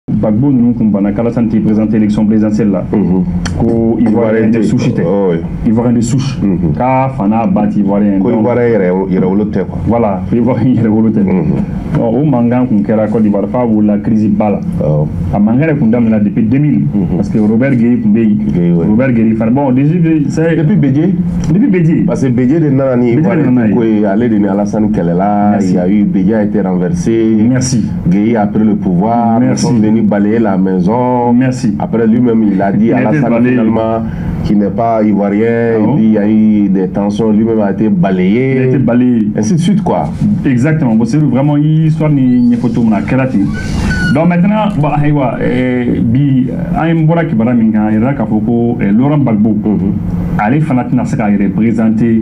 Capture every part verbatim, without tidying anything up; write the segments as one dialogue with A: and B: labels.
A: Bagbo nous kumbana kala santé présenter l'élection présidentielle là ko ivoirien de souche té ivoirien de souche ka fana bat ivoirien
B: ko ivoirien yere woloté quoi
A: voilà ivoirien yere woloté o mangan kun kera Côte d'Ivoire fa ou la crise bala a mangere kun damna depuis deux mille parce que Robert Gueye kun beyi Robert Gueye fa bon c'est
B: depuis Bédié
A: depuis Bédié
B: parce que Bédié de nanani ko aller de Alassane Kelela il y a eu Bédié a été renversé
A: merci
B: Gueye a pris le pouvoir
A: merci
B: balayer la maison.
A: Merci.
B: Après lui-même, il a dit à Alassane finalement qu'il n'est pas ivoirien. Ah, et puis il y a eu des tensions. Lui-même a été balayé.
A: Il a été balayé.
B: Ainsi de suite quoi.
A: Exactement. Bon, c'est vraiment une histoire ni photo na karate. Donc maintenant, bah aywa, bi un bora qui bara minga ira ka foko Laurent Gbagbo. Allez fanatina sera représenter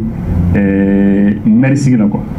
A: merci là quoi.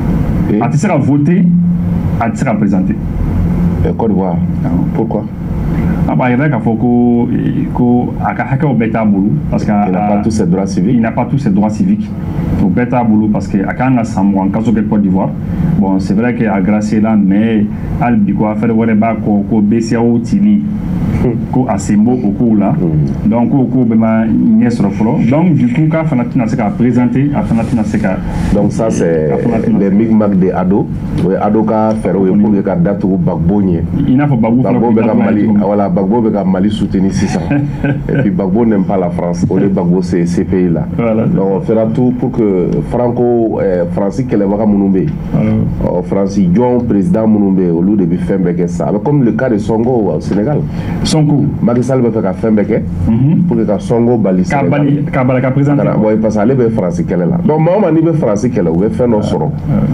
A: A tu seras voté, a tu seras présenté.
B: Côte d'Ivoire. Pourquoi?
A: Ah bah il y a ko ko akahaka au beta boulou parce qu'il
B: n'a pas tous ses droits civiques.
A: Il n'a pas tous ses droits civiques. Au beta boulou parce que akanga samu en cas de Côte d'Ivoire. Bon c'est vrai que a grâce là mais al bi ko affaire wala ba ko ko B C A O tili ko asembo ko là. Donc ko ko bema nyesro flo. Donc du coup ka fanatina se ka présenter a fanatina se ka.
B: Donc ça c'est les micmac de Ado. Oui Ado ka faire pour que ka date ou Gbagbo nye.
A: Il n'a pas Gbagbo
B: Mali voilà Gbagbo be ka Mali soutenir six cents. Et puis Gbagbo n'aime pas la France. Au lieu Gbagbo c'est ces pays là. Voilà. Donc on fera tout pour que Franco eh, Francis Kelebaka Mounoumbe. Oh, Francis Dion président Mounoumbe au lieu de faire beke ça. Comme le cas de Songo au Sénégal. Sonko Macky Sall be faire faire beke pour que Songo bali Sénégal.
A: Ka bali ka président.
B: Bon parce aller be Francis Kelela. Donc moi ni be Francis Kelela ou be faire nos soro.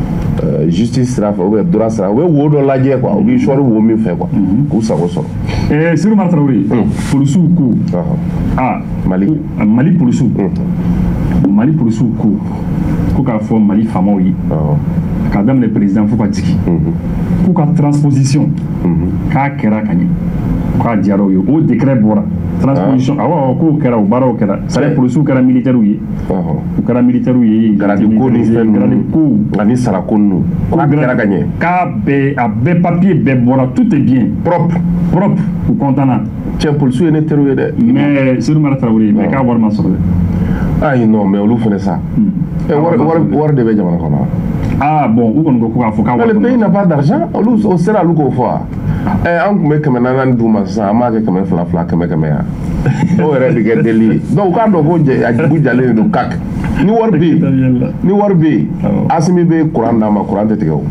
B: Justice sera fait ou be droit sera. Ou wo do lajé quoi. Ou bi choix wo mi fait quoi. Ou ça soro.
A: Eh Sirou Martraoui pour le soukou. Ah
B: Mali
A: Mali pour le soukou. Mali pour le soukou. Ko ka fo Mali famoyi. Ka dame le président faut pas dire. Pour ka transposition. Ka kera kany. Ka diaro yo o décret bora. Transposition awa ko kera o baro kera. Sale pour le soukou kera militaire oui. Ko kera militaire oui.
B: Grade ko ni grade ko ani sala konno. Ko kera kany.
A: Ka be a be papier be bora tout est bien propre propre ou contenant.
B: Tiens pour le soukou ne teroué de.
A: Mais sur Martraoui mais ka war ma sorle.
B: Ah non mais on le fait ça. Et war war war de be jamana kono.
A: Ah bon, où on go ko afoka.
B: Le pays n'a pas d'argent. On sera lu ko fois. Eh on me comme nan duma sa ma ke comme fla fla comme comme ya. O re de get deli. Donc ka do go je ajibu jale do kak. Ni war bi. Ni war bi. Asimi be Quran na ma Quran te tego.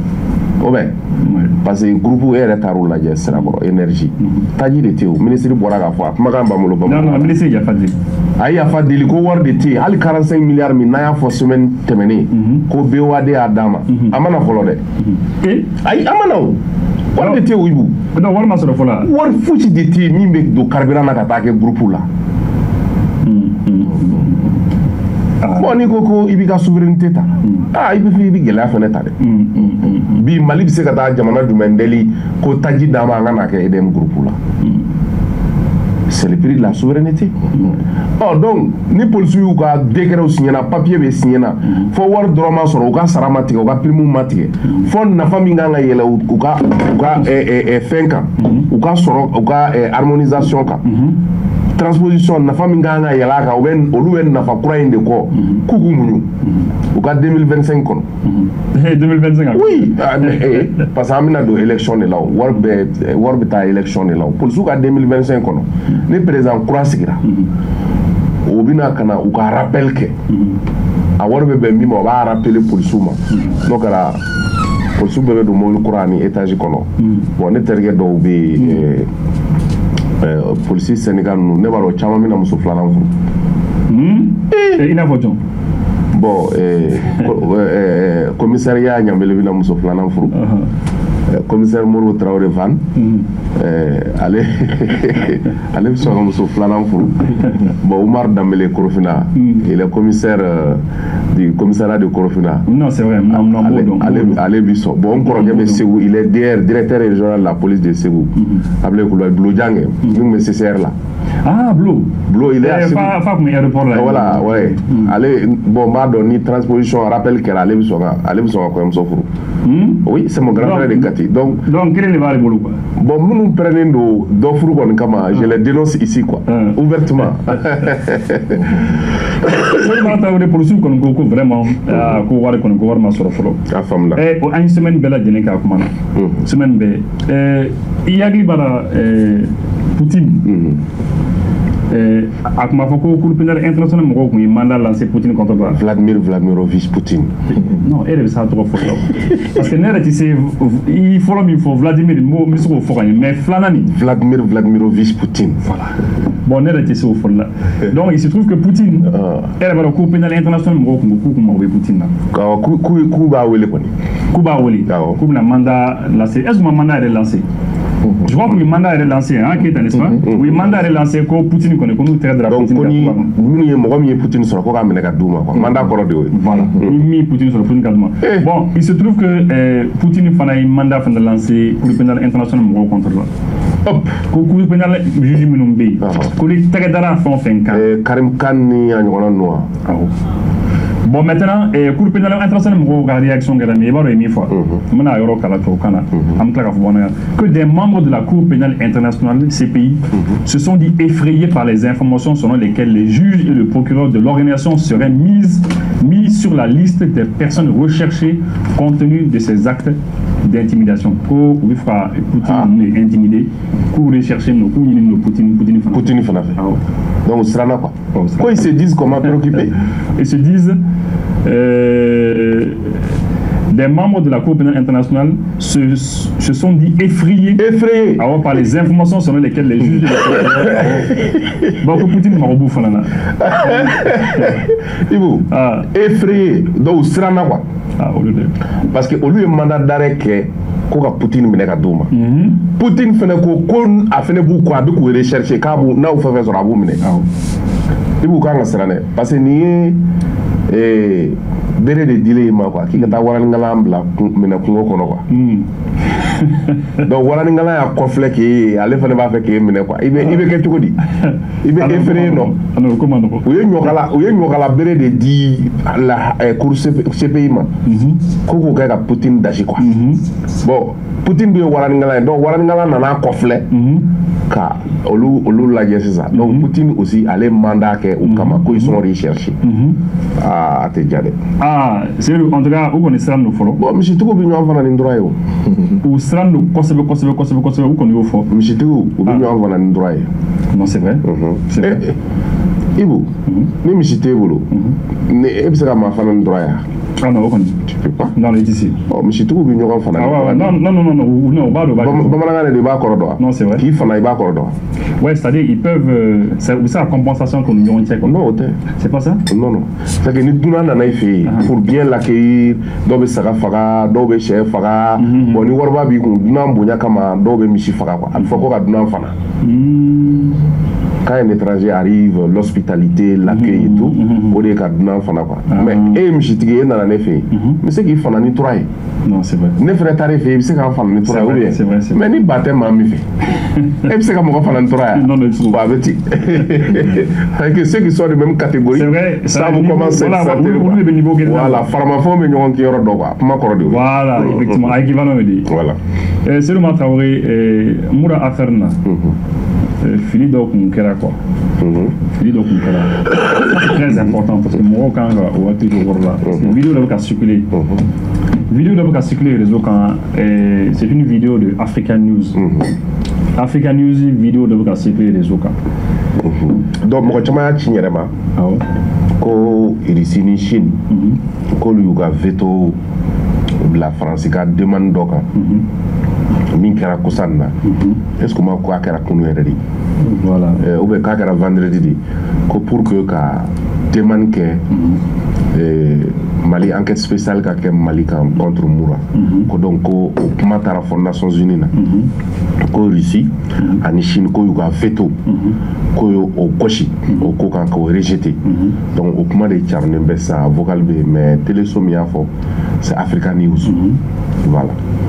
B: O ben parce que groupe est retard la je sera boro énergie. Taji de teo ministre bora ga fois. Kuma kan ba mulo ba.
A: Non non ministre ya fadi.
B: Ay ya fadi ko war de te hal quarante-cinq milliards mi na ya fo semaine temene ko B O A D adama. Amana folo de. Eh ay amana o. War de te wibu.
A: Non war ma soro fola.
B: War fuci de te mi be do carburant na ka ke groupe la. Bon ni ko ko ibi ka souveraineté ta. Ah ibi fi ibi gela fa neta de. Bi Mali bi se ka ta jamana du mendeli ko taji dama ngana ke edem groupe la. C'est le prix de la souveraineté. Oh donc ni police ou ka décret ou signé na papier be signé na fo war droma soro ka saramati ka primu matige fo na faminga nga yela u ka u ka e e fenka u ka soro u ka harmonisation ka transposition na faminga nga yela ka wen oluwen na fa kura inde ko kuku munyu u ka deux mille vingt-cinq kono
A: eh deux mille vingt-cinq
B: oui parce que amina do élection de law war be war be ta élection de law pour suka deux mille vingt-cinq kono ni président kura sigira o bina kana u ka rappel ke a war be be mi mo ba rappeler pour suma donc la pour suma be do mo kurani étage kono bon ne terge do be euh police Sénégal nous ne baro chama mina muso flanan fu
A: hmm et ina vojon
B: bon euh commissariat nyambele bina muso flanan fu commissaire Moro Traoré Van allez allez sur un muso flanan fu bon Oumar Dambélé Korofina il est commissaire du commissariat de Korofina.
A: Non c'est vrai non non
B: allez allez biso bon encore Ségou il est directeur régional de la police de Ségou appelé Kouloy Blo Diangé nous C C R là.
A: Ah Blo
B: Blo il est à
A: fa fa comme aéroport là.
B: Voilà ouais allez bon ma donné transposition rappelle qu'elle allait biso allez biso comme ça. Oui c'est mon grand frère de Jati. Donc,
A: donc quel est le vari boulot quoi?
B: Bon, nous prenons d'offres comme kama, je les dénonce ici quoi, uh. ouvertement.
A: C'est vraiment pour ceux qu'on go vraiment, qu'on voit qu'on go voir ma sur le folo.
B: La femme là.
A: Et en une semaine belle de n'eka comment? Semaine belle. Il y a qui bara Poutine. ak ma fako cour pénal international mo ko mandat lancé Poutine contre toi
B: Vladimir Vladimirovich Poutine
A: non elle ça trop fort parce que nera tu sais il faut il faut Vladimir mo misko fo mais flanani
B: Vladimir Vladimirovich Poutine
A: voilà bon nera tu sais au fond là donc il se trouve que Poutine elle va cour pénal international mo ko ko ko mo Poutine
B: là ku ku ku ba wele ko ni
A: ku ba wele ku na mandat lancé est-ce que mon mandat est lancé? Je crois que le mandat est relancé, hein, n'est-ce pas? Oui, le mandat est relancé, que Poutine connaît, qu'on nous traite de la Poutine.
B: Donc, nous, nous, Poutine sur le programme de Kadouma. Mandat encore de
A: voilà, il met Poutine sur le Poutine Kadouma. Bon, il se trouve que Poutine a un mandat de lancer pour le pénal international contre là. Hop, pour le pénal juge Minoumbe, pour les traiter de la fin fin.
B: Karim Khan ni a un noir.
A: Bon, maintenant, le cours pénal international a une réaction de la première fois. Que des membres de la Cour pénale internationale, C P I, se sont dit effrayés par les informations selon lesquelles les juges et le procureur de l'organisation seraient mis, mis sur la liste des personnes recherchées compte tenu de ces actes d'intimidation. Pour Poutine intimidé, pour rechercher nos Poutine Poutine
B: Poutine donc, ce sera là quoi. Quoi, ils se disent comment préoccuper?
A: Ils se disent euh, des membres de la Cour pénale internationale se, se sont dit effrayés,
B: effrayés.
A: Alors, par les informations selon lesquelles les juges de la Cour Poutine m'a rebouffé là.
B: Ibu, effrayés. Donc, ce sera là quoi.
A: Ah, au lieu de...
B: Parce qu'au lieu de mandat d'arrêt que ko Poutine mine ka duma Poutine fene ko kon a fene bu ko abi ko rechercher ka bu na u fa fa so rabu mine ibu ka ngasrane parce que ni eh bere de dile ma ko ki ka ta waran ngala ambla mine ko ko no ko donc waran ngala ya conflit ki ale fene ba fe ki mine ko ibe ibe ke tuko di ibe effrayé non
A: alors comment non
B: ou ye nyokala ou ye nyokala bere de di la course C P I ma ko ko ka Poutine dashi quoi bon Poutine bi waran ngala donc waran ngala nana conflit ka olu olu la c'est ça donc Poutine aussi allait mandat que au kama ko ils sont recherchés ah te jade
A: ah c'est en tout cas où on est ça nous follow
B: bon monsieur tuko bi ñu fana ni droit yo
A: ou ça nous kosebe kosebe kosebe kosebe où qu'on y faut
B: monsieur tuko bi ñu fana ni droit
A: non c'est vrai c'est vrai
B: Ibu ni monsieur tebolo ne e bisa ma fana ni droit
A: ah non, tu
B: peux pas.
A: Non, il est ici.
B: Oh, mais c'est tout bien nous enfants.
A: Ah non, non, non, non, non, non, pas de
B: bas. Non,
A: c'est vrai.
B: Qui fana il va corridor.
A: Ouais, c'est-à-dire ils peuvent. C'est ça la compensation qu'on nous tient.
B: Non,
A: c'est pas ça.
B: Non, non. C'est que nous donnons un effet pour bien l'accueillir. Dobe sara faga, dobe chef faga. Bon, nous warba bi qu'on donnons bonya kama dobe michi faga quoi. Il faut qu'on a donnons fana. Quand un étranger arrive, l'hospitalité, l'accueil et tout, on est qu'à donnons fana quoi. Mais et michi tigé dans un effet. Mais c'est qu'il faut en nettoyer.
A: Non, c'est vrai.
B: Ne ferait pas effet, c'est qu'on faut en nettoyer.
A: C'est vrai, c'est vrai.
B: Mais ni baptême m'a mis fait. Et c'est qu'on faut en nettoyer.
A: Non, non, c'est
B: pas petit. Avec ceux qui sont de même catégorie.
A: C'est vrai.
B: Ça vous commence à
A: être.
B: Voilà, pharmaphone, mais nous on qui aura d'où.
A: Voilà, effectivement. Avec Ivan me dit.
B: Voilà.
A: C'est le Traoré, Moura Aferna. Fili donc on kera quoi. Fili donc on kera. C'est très important parce que moi quand on va toujours voir là. La vidéo là va circuler. Vidéo là va circuler réseau quand c'est une vidéo de African News. African News vidéo là va circuler réseau quand.
B: Donc moi tu m'as dit hier ma.
A: Ah ouais.
B: Ko ici ni Chine. Ko lui a veto la France qui a demandé donc. Min kɛra kosan na est-ce que ma ko a kɛra kunu yɛrɛ de
A: voilà
B: ou bien k'a kɛra vendredi de ko pour que ka demande kɛ Mali enquête spéciale ka kɛ Mali kan contre Moura ko donc ko o kuma taara fɔ Nations Unies na ko Russie ani Chine ko y'u ka veto ko yo o gosi o ko kan k'o rejeter donc o kuma de carinen bɛ sa vocal bɛ mais téléso min y'a fɔ c'est Africa News voilà.